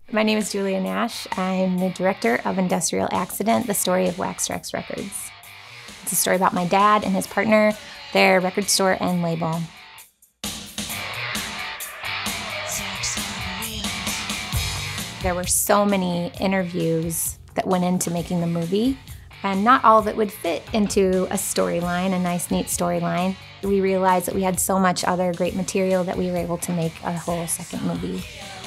My name is Julia Nash. I'm the director of Industrial Accident, the story of Trax Records. It's a story about my dad and his partner, their record store and label. There were so many interviews that went into making the movie, and not all of it would fit into a storyline, a nice, neat storyline. We realized that we had so much other great material that we were able to make a whole second movie.